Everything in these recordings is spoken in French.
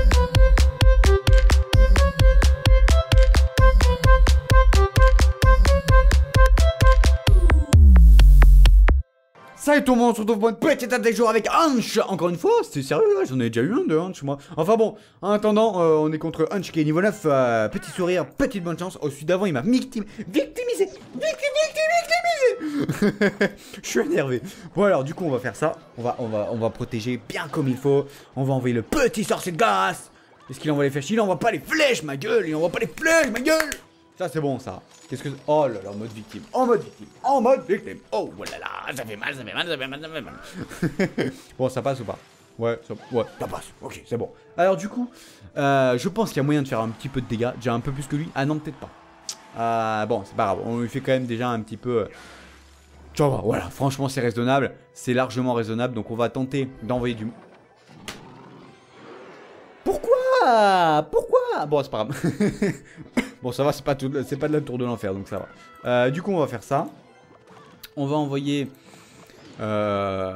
Salut tout le monde, on se retrouve pour une petite attaque jour avec Hunch. Encore une fois, c'était sérieux là, j'en ai déjà eu un de Hunch moi. Enfin bon, en attendant, on est contre Hunch qui est niveau 9, petit sourire, petite bonne chance. Au celui d'avant il m'a victimisé. Je suis énervé. Bon alors du coup on va faire ça, on va protéger bien comme il faut. On va envoyer le petit sorcier de glace. Est-ce qu'il envoie les flèches? Il envoie pas les flèches ma gueule, il envoie pas les flèches ma gueule. Ça c'est bon ça. Qu'est-ce que... Oh là là, en mode victime. En mode victime. Oh là là, ça fait mal. Bon, ça passe ou pas? Ouais, ça passe. Ok, c'est bon. Alors du coup, je pense qu'il y a moyen de faire un petit peu de dégâts. Déjà un peu plus que lui. Ah non, peut-être pas. Bon, c'est pas grave. On lui fait quand même déjà un petit peu... Tu vois, voilà. Franchement, c'est raisonnable. C'est largement raisonnable. Donc on va tenter d'envoyer du... Pourquoi? Bon, c'est pas grave. Bon, ça va, c'est pas de la tour de l'enfer, donc ça va. Du coup, on va faire ça. On va envoyer... Je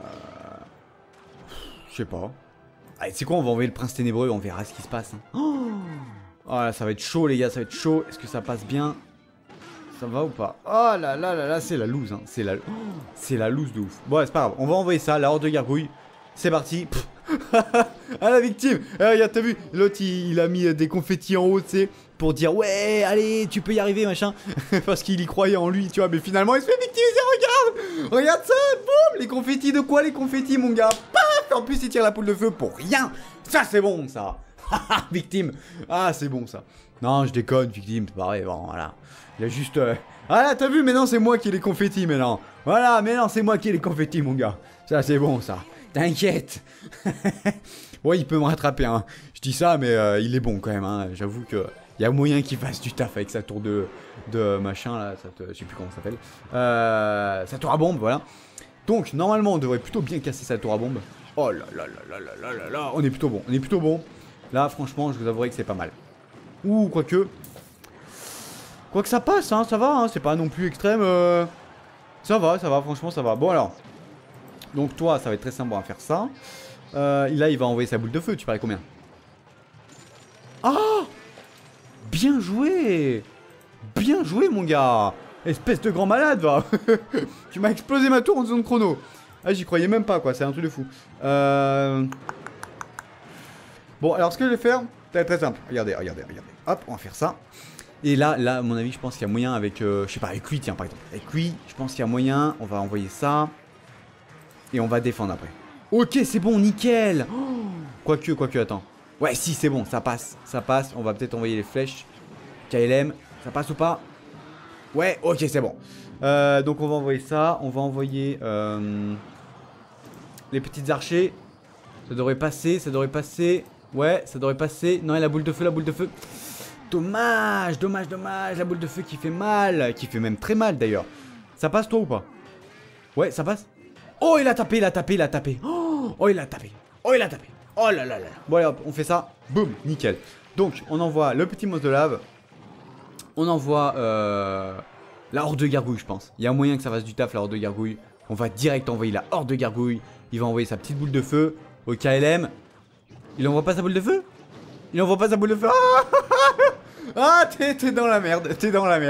sais pas. Allez, c'est quoi? On va envoyer le prince ténébreux, on verra ce qui se passe. Hein. Oh là, ça va être chaud, les gars, ça va être chaud. Est-ce que ça passe bien? Ça va ou pas? Oh là là là là, c'est la loose, hein. C'est la loose de ouf. Bon, ouais, c'est pas grave. On va envoyer ça, la horde de gargouilles. C'est parti. Ah la victime. Regarde, t'as vu, l'autre il a mis des confettis en haut, tu sais, pour dire ouais allez tu peux y arriver machin. Parce qu'il y croyait en lui, tu vois. Mais finalement il se fait victimiser. Regarde ça. Boum. Les confettis de quoi? Les confettis mon gars. Paf. En plus il tire la poule de feu pour rien. Ça c'est bon ça. Victime. Ah c'est bon ça. Non je déconne victime, c'est pareil. Bon voilà. Il a juste Ah là t'as vu, mais non c'est moi qui ai les confettis maintenant. Voilà, mais non c'est moi qui ai les confettis mon gars. Ça c'est bon ça. T'inquiète. Ouais, il peut me rattraper, hein. Je dis ça, mais il est bon quand même, hein. J'avoue que y a moyen qu'il fasse du taf avec sa tour de machin, là. Je sais plus comment ça s'appelle. Sa tour à bombe, voilà. Donc, normalement, on devrait plutôt bien casser sa tour à bombe. Oh là là là là là là là. On est plutôt bon. Là, franchement, je vous avouerai que c'est pas mal. Ouh, quoique ça passe, hein. Ça va, hein. C'est pas non plus extrême. Ça va, franchement, ça va. Bon, alors. Donc toi, ça va être très simple, on va faire ça. Là, il va envoyer sa boule de feu, tu parais combien? Ah! Bien joué, mon gars. Espèce de grand malade, va. Tu m'as explosé ma tour en zone chrono. Ah, j'y croyais même pas, quoi, c'est un truc de fou. Bon, alors ce que je vais faire, c'est très simple. Regardez. Hop, on va faire ça. Et là, à mon avis, je pense qu'il y a moyen avec... je sais pas, avec lui, tiens, par exemple. Avec lui, je pense qu'il y a moyen. On va envoyer ça. Et on va défendre après. Ok, c'est bon, nickel. Oh, quoique, attends. Ouais, si, c'est bon, ça passe. On va peut-être envoyer les flèches. KLM, ça passe ou pas? Ouais, ok, c'est bon. Donc on va envoyer ça. On va envoyer les petites archers. Ça devrait passer. Ouais, ça devrait passer. Non, et la boule de feu. Dommage. La boule de feu qui fait mal. Qui fait même très mal d'ailleurs. Ça passe toi ou pas? Ouais, ça passe. Oh, il a tapé. Oh, il a tapé. Oh là là là. Bon, allez, hop, on fait ça. Boum, nickel. Donc, on envoie le petit monstre de lave. On envoie la horde de gargouilles, je pense. Il y a moyen que ça fasse du taf, la horde de gargouilles. On va direct envoyer la horde de gargouilles. Il va envoyer sa petite boule de feu au KLM. Il envoie pas sa boule de feu? Ah, t'es dans la merde. T'es dans la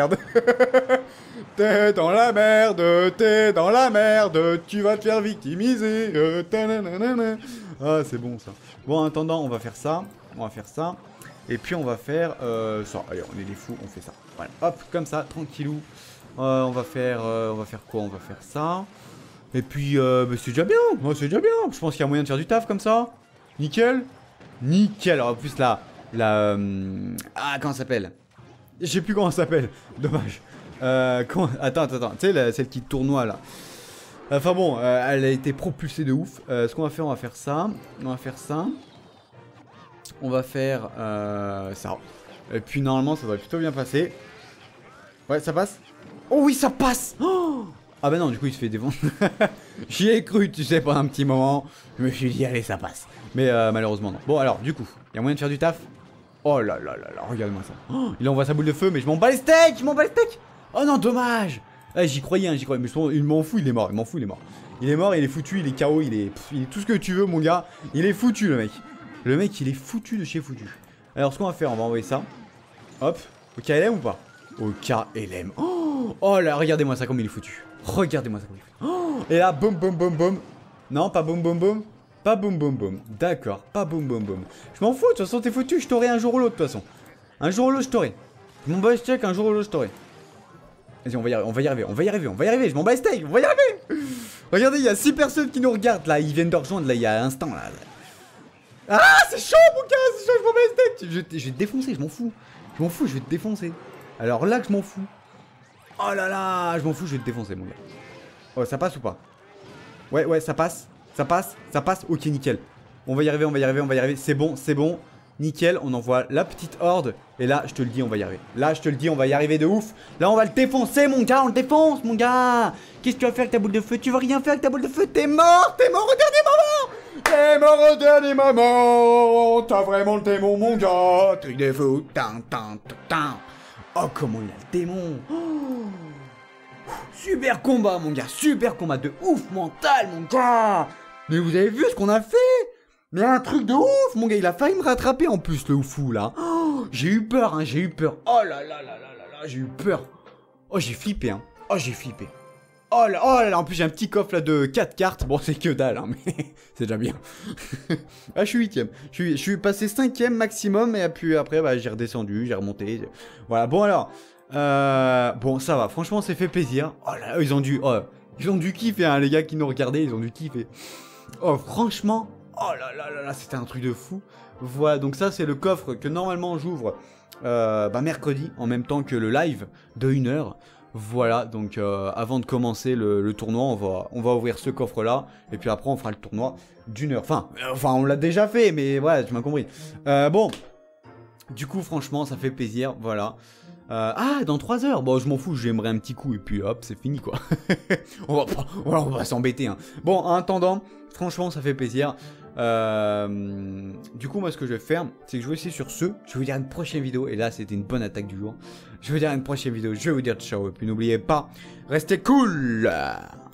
merde, tu vas te faire victimiser. Ah, c'est bon ça. Bon, en attendant, on va faire ça. Et puis on va faire ça. Allez, on est des fous, on fait ça. Voilà, hop, comme ça, tranquillou. On va faire quoi? On va faire ça. Et puis, c'est déjà bien. Je pense qu'il y a moyen de faire du taf comme ça. Nickel. Alors, en plus, là. Comment ça s'appelle? Je sais plus comment ça s'appelle. Dommage. Attends. Tu sais, celle qui tournoie là. Enfin bon, elle a été propulsée de ouf. Ce qu'on va faire, on va faire ça. On va faire ça. Et puis normalement, ça devrait plutôt bien passer. Ouais, ça passe. Oh oui, ça passe. Ah bah non, du coup, il se fait défendre. J'y ai cru, tu sais, pendant un petit moment. Je me suis dit, allez, ça passe. Mais malheureusement, non. Bon, alors, du coup, il y a moyen de faire du taf. Oh là là là là, regarde-moi ça. Oh, il envoie sa boule de feu, mais je m'en bats les steaks. Oh non, dommage. J'y croyais, mais il m'en fout, il est mort. Il est mort, il est foutu, il est KO, il est tout ce que tu veux, mon gars. Il est foutu, le mec. Le mec, il est foutu de chez foutu. Alors, ce qu'on va faire, on va envoyer ça. Hop. Au KLM ou pas? Au KLM. Oh là, regardez-moi ça comme il est foutu. Regardez-moi ça comme il est foutu. Oh, et là, boum, boum, boum, boum. Non, pas boum, boum, boum. Pas boum, boum, boum. D'accord, pas boum, boum, boum. Je m'en fous, de toute façon, t'es foutu. Je t'aurai un jour ou l'autre, de toute façon. Un jour ou l'autre, je t'aurai. Je m'en bats les steaks, un jour ou l'autre, je t'aurai. Vas-y, on va y arriver, on va y arriver, on va y arriver, on va y arriver. Je m'en bats les steaks, on va y arriver. Regardez, il y a 6 personnes qui nous regardent, là. Ils viennent de rejoindre, là, il y a un instant, là. Ah, c'est chaud, mon gars, c'est chaud, je m'en bats les steaks. Je vais te défoncer, je m'en fous. Je m'en fous, je vais te défoncer. Alors là que je m'en fous. Oh là là, je m'en fous, je vais te défoncer, mon gars. Oh, ça passe ou pas? Ouais, ouais, ça passe. Ça passe, ça passe. Ok, nickel. On va y arriver, on va y arriver, on va y arriver. C'est bon, c'est bon. Nickel, on envoie la petite horde. Et là, je te le dis, on va y arriver. Là, je te le dis, on va y arriver de ouf. Là, on va le défoncer, mon gars, on le défonce, mon gars. Qu'est-ce que tu vas faire avec ta boule de feu? Tu vas rien faire avec ta boule de feu. T'es mort au dernier moment. T'es mort au dernier moment. T'as vraiment le démon, mon gars. Truc de fou. Oh, comment il a le démon. Oh. Super combat, mon gars. Super combat de ouf mental, mon gars. Mais vous avez vu ce qu'on a fait? Mais un truc de ouf, mon gars. Il a failli me rattraper en plus, le oufou, là. Oh, j'ai eu peur, hein. J'ai eu peur. Oh là là là là là là. J'ai eu peur. Oh, j'ai flippé, hein. Oh, j'ai flippé. Oh là là. En plus, j'ai un petit coffre, là, de 4 cartes. Bon, c'est que dalle, hein. Mais c'est déjà bien. Ah, je suis 8ème. Je suis passé 5ème maximum. Et puis après, bah, j'ai redescendu. J'ai remonté. Voilà. Bon, alors. Bon, ça va. Franchement, c'est fait plaisir. Oh là là, ils ont dû kiffer, hein, les gars qui nous regardaient. Ils ont dû kiffer. Oh, franchement. Oh là là là là, c'était un truc de fou. Voilà, donc ça, c'est le coffre que normalement j'ouvre mercredi, en même temps que le live de 1 heure. Voilà, donc avant de commencer le tournoi, on va ouvrir ce coffre-là. Et puis après, on fera le tournoi d'1 heure. Enfin, on l'a déjà fait, mais voilà, tu m'as compris. Bon, du coup, franchement, ça fait plaisir, voilà. Dans 3 heures. Bon, je m'en fous, j'aimerais un petit coup et puis hop, c'est fini quoi. on va s'embêter. Hein. Bon, en attendant, franchement, ça fait plaisir. Du coup, moi, ce que je vais faire, c'est que je vais essayer sur ce. Je vais vous dire une prochaine vidéo. Et là, c'était une bonne attaque du jour. Je vais vous dire une prochaine vidéo. Je vais vous dire ciao. Et puis n'oubliez pas, restez cool.